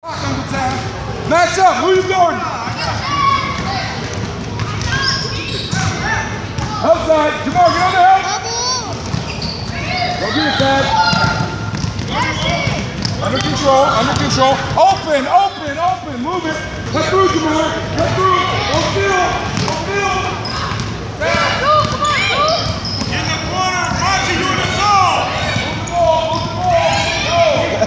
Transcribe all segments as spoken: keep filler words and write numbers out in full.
Match up. Who you guarding? Outside. Jamal, get on the help. Go get it, Thad. Under control. Under control. Open. Open. Open. Move it. Get through, Jamal. Get through. Go steal. Go steal. Thad. Go, come on, go. In the corner. Monty, you in the zone. Move the ball. Move the ball. Go.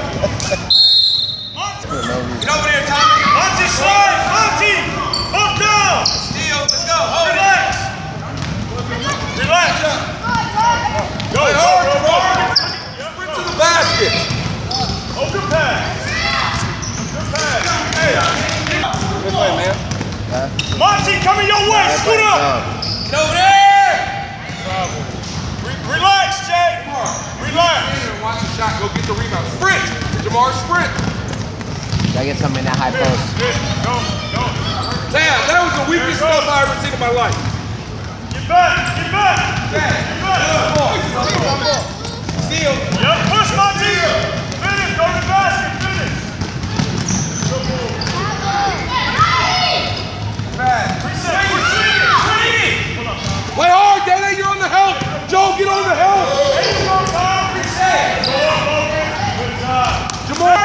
Monty. Get over there, Tommy. Monty, slide. Monty. Up, down. Steal. Let's go. Hold it. Relax. Relax. Go, go, go, go. Sprint to the basket. Open pass. Good pass. Hey. Good play, man. Monty, coming your way. Scoot up. Get over there. Re relax, Jay. Relax. Watch the shot. Go get the rebound. Sprint. Jamar, sprint. Gotta get something in that high post. Go, go. Damn, that was the weakest stuff I ever seen in my life. Get back. Get back. Get back. Steal. Yep, push, Monty. Finish. Go to the basket. Finish. Reset. Reset. Play hard, Dana. You're on the help. Joe, get on the help. There you go, Tom. Reset. Go up, Logan. Good job. Jamal.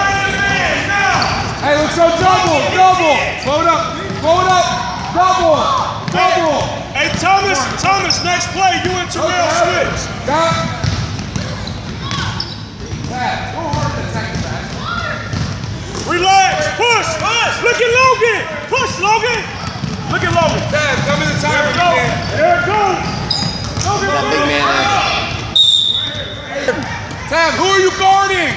Hey, let's go double. Double. Slow it up. Slow it up. Double. Double. Hey, Thomas. Thomas, next play. You and Terrell switch. Got. Pat, go hard in the second pass. Relax. Push. Push. Look at Logan. Push, Logan. Look at Logan. Tab, tell me the time There it when you goes. can. There it goes. Logan, That big man Tab, who are you guarding?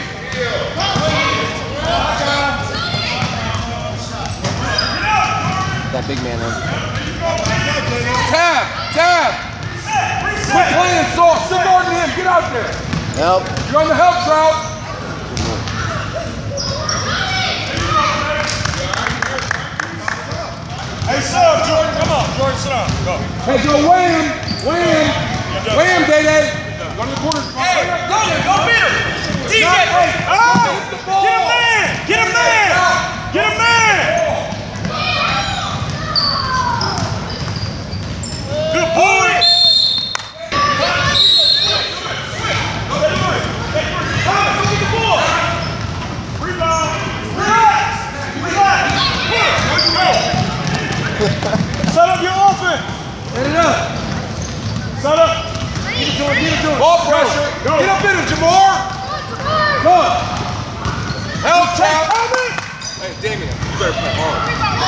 That big man in. Tab, Tab. Quit playing soft. Still guarding him. Get out there. Help. You're on the help, Trout. Hey, sub, Jordan, come on. Jordan, sit down. Go. Hey, go Wham. Wham. Wham, Day-Day. Go to the corner. Hey, Logan, go beat him. D J. Oh! Get a man! Get a man! Get a man! Good boy! Rebound! Relax! Relax! Go! Set up your offense! Set it up. Set up! Get it to him. Get it to him. Ball pressure. Go. Get up in it, Jamar. Good. Help, Trout. Hey, Damian, you better play hard.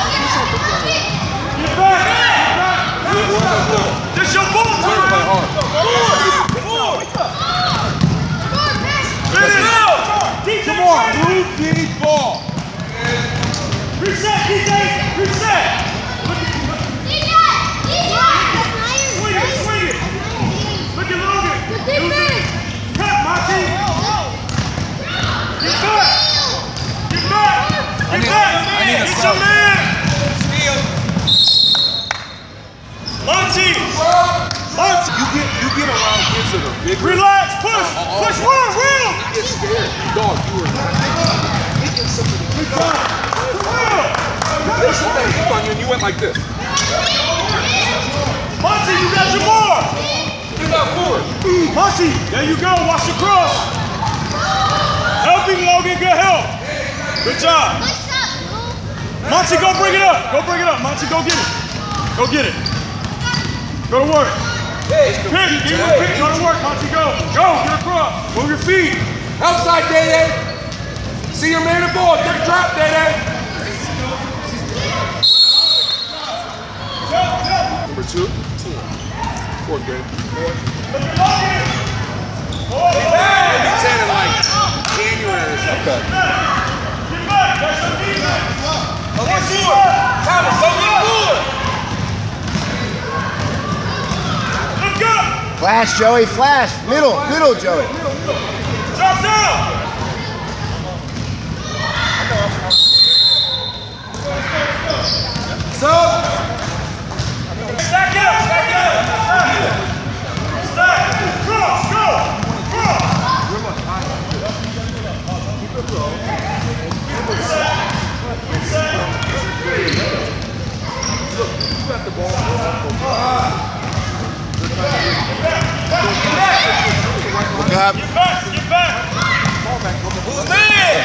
Get back! Get back! This your ball, You better play Jordan! hard. Finish! D J, Jamar, move the ball. reset, D J! Reset! Swing it, swing it! Look at Logan! Cut, Monty! Get back! Get back! I Get need- back! I need a It's sub. your man! Steal. Monty! Monty! You get you get around kids that are big. Relax! Push! Push! Run! Run! Get scared. Dog, you were not getting something. Good job! This is that you on you and you went like this. Monty, you got your more! Get that forward. Monty, there you go. Watch the cross. Helping Logan, good help. Good job. Monty, go bring it up. Go bring it up. Monty, go get it. Go get it. Go to work. Pick, give him a pick. Go to work, Monty, go. Go, get across. Move your feet. Outside, Day-Day. See your man the ball. Get drop, Day-Day. Number two. Fourth grade. Look at Logan. Oh, Maybe ten in like January or something. Get back. That's the defense. Go get Fuller. Thomas, go get Fuller. Look up. Flash, Joey, flash. Middle, middle, Joey. Drop down. So, Stack it up. Stack it up. Stack. Cross. Go. Cross.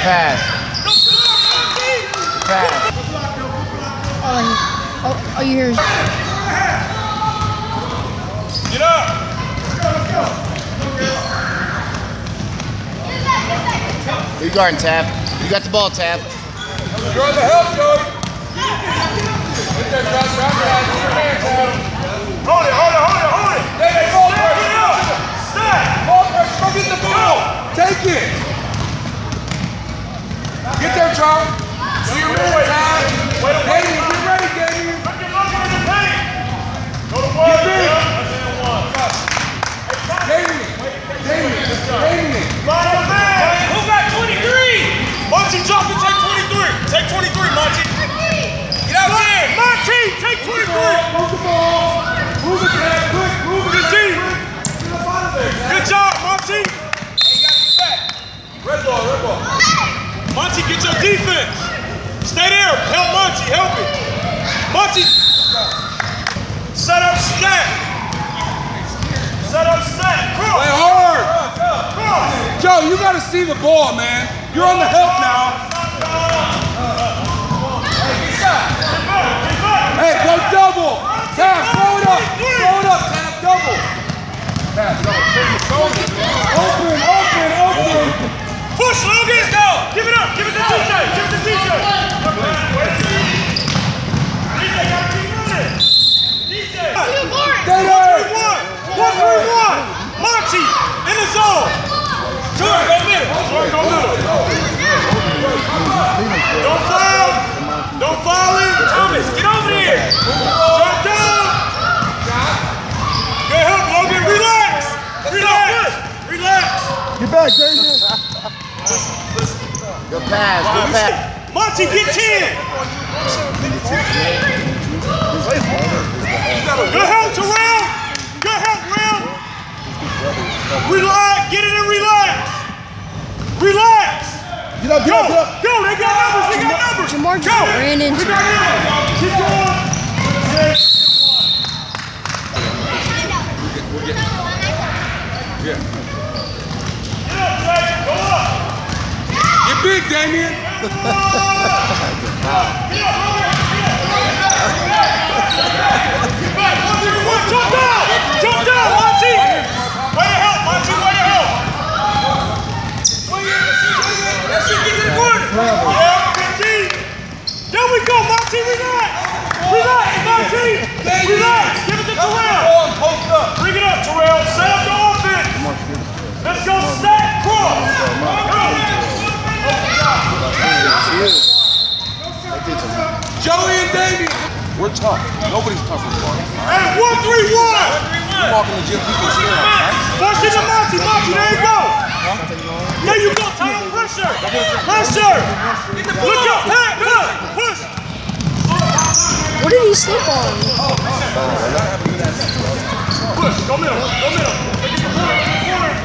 pass. Good pass. All, I, all, all you hear is Get up. Who you guarding, Tav? You got the ball, Tav. You're on the help, Joey. Get there, drop, drop, drop. Get your hands out. Hold it, hold it, hold it, hold it. Hey, hey, ball Stack pressure. it up. Stack. Ball pressure. Go get the ball. Take it. Get there, Charles. See your man, Ty. Wait, wait, Damien, get ready, Damien. Look at, look at the paint. Go to one. Get big. That's in one. Damien. Damien. Damien. Line up man. Who got twenty-three? Monty, jump and take twenty-three. Take twenty-three, Monty. Get out there. Monty, take twenty-three. Move the ball. Move it, Dad. Quick. Move it. Good Dad. G. Quick. Get up out of there, Dad. Good job, Monty. Hey, you gotta get back. Red ball, red ball. Monty, get your defense. Stay there. Help Monty. Help it. Monty. Set up stack. Set up stack. Play Cross. hard. Cross. Joe, you gotta see the ball, man. You're on the help now. Hey, go double. Tab, throw it up. Throw it up, Tab, double. Tab, double. Open, open, open. Push, Logan. Go. Give it up. Give it to D J. Give it to D J. D J got to keep running. D J. Stay One, there. three, one. One, three, one. Monty in the zone. Jordan, go middle. Jordan, go middle. Don't foul. Don't foul him. Thomas, get over there. Drop down. Good help, Logan. Relax. Relax. Relax. Get back, Damien. Good pass. Good pass. Monty, get ten. Good help, Terrell. Good help, Ram. Relax. Get it and relax. Relax. Get up, get Go. up, get up. Go. They got numbers. They got numbers. Jamar just Go. ran into We got numbers. Keep going. Six and one. Get up, Jay. Go up. Get big, Damien. Get up, Logan. Get back. One, three, one. Jump down. Jump down, Monty. Way to help, Monty. Way to help. Let's see, get to the corner. Yeah, good G. There we go, Monty. Relax. Relax, Monty. Relax. Give it to Terrell. Ball and post up. Bring it up, Terrell. Set up the offense. Let's go stack cross. Joey and Damien. We're tough. Nobody's tough as far. Hey, one, three, one. You walk in the gym, people stare at you. Force it to Monty. Monty, there you go. There you go. Tie on pressure. Pressure. Look up, Pat. Look. Push. What did he slip on? Push. Go middle. Go middle. Take it to the corner. To the corner.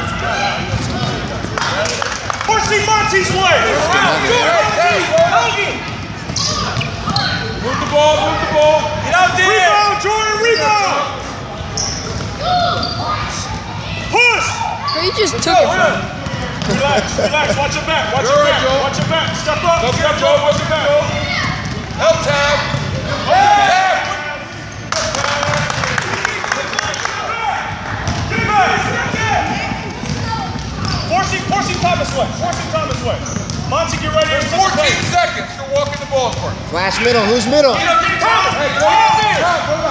Pushing Monty's way. Good, Monty. Logan. Move the ball, move the ball. Get out there. Rebound, Jordan. Rebound. Push. He just took it from him. Relax. Relax. Watch your back. Watch You're your right, back. Joe. Watch your back. Step up. Go Step get up. Joe. Watch your back. Help, Tab. Tab. Get back. Forcing, forcing Thomas way. Forcing Thomas way. Monty, get ready. fourteen seconds. You're walking the ball court. Flash middle. Who's middle? Get up, get Thomas. Hey, Get go up out there. there.